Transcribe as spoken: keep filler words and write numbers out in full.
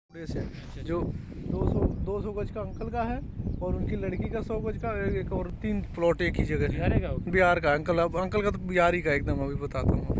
से जो दो सौ दो सौ गज का अंकल का है और उनकी लड़की का सौ गज का एक और तीन प्लॉट एक ही जगह है। बिहार का अंकल, अब अंकल का तो बिहार ही का एकदम, अभी बताता हूँ।